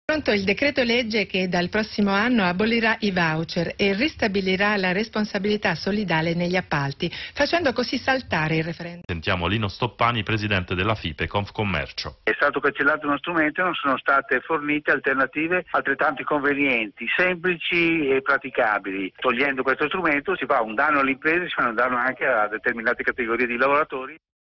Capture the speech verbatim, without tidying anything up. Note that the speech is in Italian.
Pronto il decreto legge che dal prossimo anno abolirà i voucher e ristabilirà la responsabilità solidale negli appalti, facendo così saltare il referendum. Sentiamo Lino Stoppani, presidente della FIPE Confcommercio. È stato cancellato uno strumento e non sono state fornite alternative altrettanto convenienti, semplici e praticabili. Togliendo questo strumento si fa un danno alle imprese, si fa un danno anche a determinate categorie di lavoratori.